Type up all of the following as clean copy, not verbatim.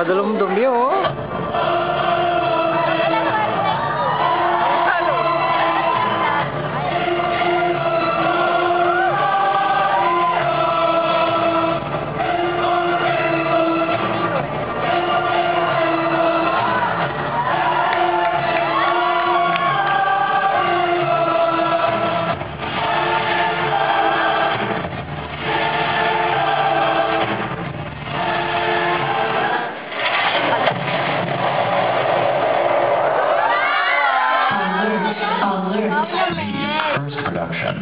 Madulom-dumi, oh. First production.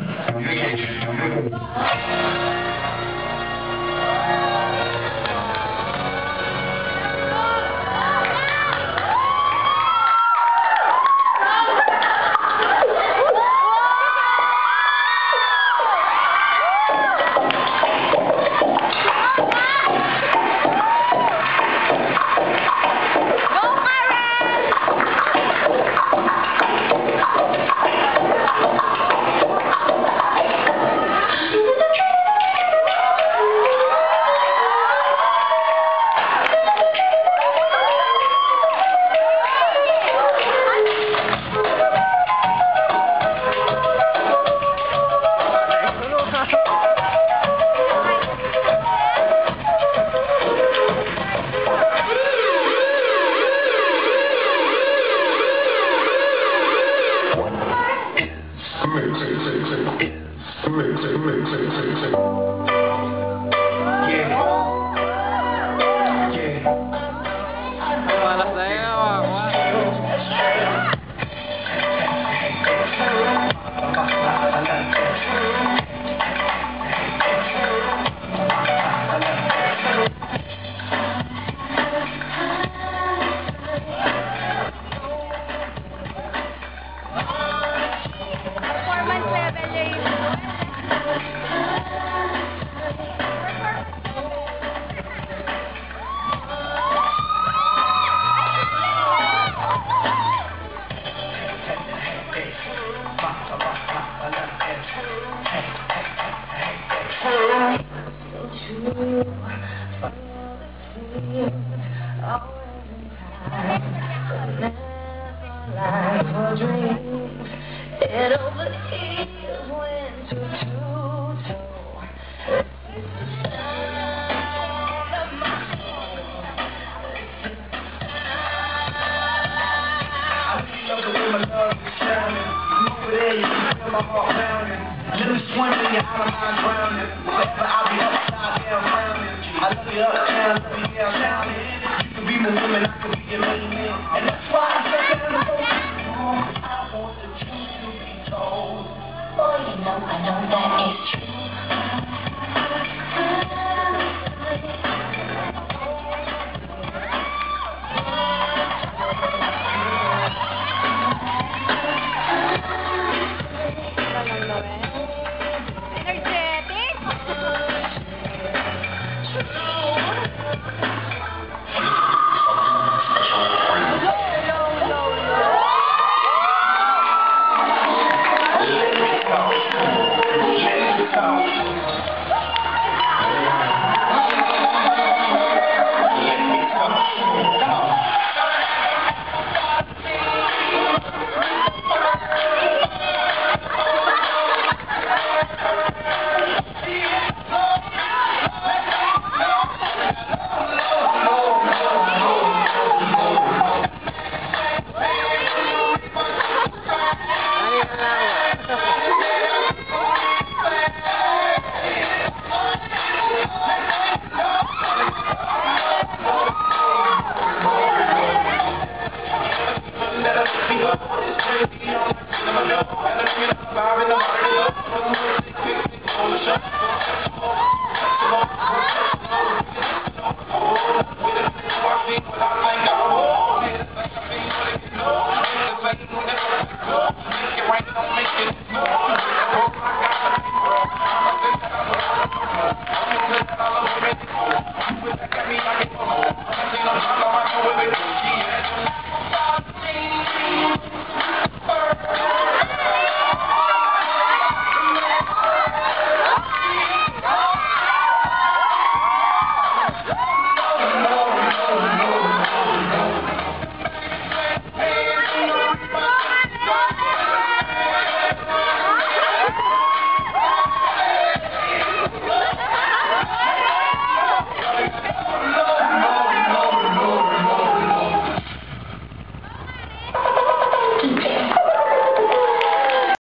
Malas na yun, Performance level eh. It overhears when two. It's the sound of my soul. I love the way my love is sounding. I'm over there, you can feel my heart pounding. Let me swim in your out of mind drowning. Forever I'll be upside down frowning. I love you uptown, love you downtown. You can be my woman, I can be your main man. And that's why I said that in the boat. I want the truth to be told. Oh, you know, I know that is true.